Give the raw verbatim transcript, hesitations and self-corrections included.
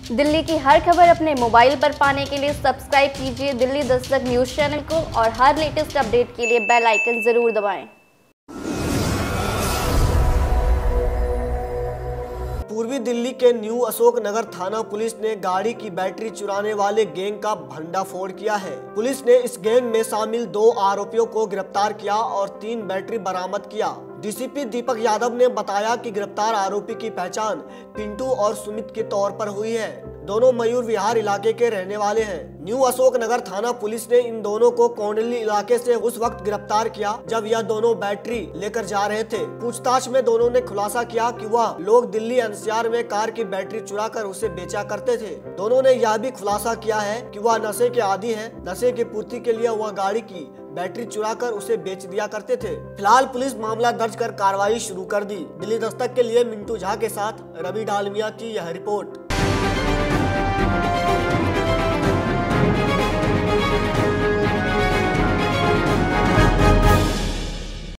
दिल्ली की हर खबर अपने मोबाइल पर पाने के लिए सब्सक्राइब कीजिए दिल्ली दस्तक न्यूज चैनल को और हर लेटेस्ट अपडेट के लिए बेल आइकन जरूर दबाएं। पूर्वी दिल्ली के न्यू अशोक नगर थाना पुलिस ने गाड़ी की बैटरी चुराने वाले गैंग का भंडाफोड़ किया है। पुलिस ने इस गैंग में शामिल दो आरोपियों को गिरफ्तार किया और तीन बैटरी बरामद किया। डीसीपी दीपक यादव ने बताया कि गिरफ्तार आरोपी की पहचान पिंटू और सुमित के तौर पर हुई है। दोनों मयूर विहार इलाके के रहने वाले हैं। न्यू अशोक नगर थाना पुलिस ने इन दोनों को कोंडली इलाके से उस वक्त गिरफ्तार किया जब यह दोनों बैटरी लेकर जा रहे थे। पूछताछ में दोनों ने खुलासा किया कि वह लोग दिल्ली एनसीआर में कार की बैटरी चुरा कर उसे बेचा करते थे। दोनों ने यह भी खुलासा किया है कि वह नशे के आदी है। नशे की पूर्ति के लिए वह गाड़ी की बैटरी चुरा कर उसे बेच दिया करते थे। फिलहाल पुलिस मामला दर्ज कर कार्रवाई शुरू कर दी। दिल्ली दस्तक के लिए मिंटू झा के साथ रवि डालमिया की यह रिपोर्ट।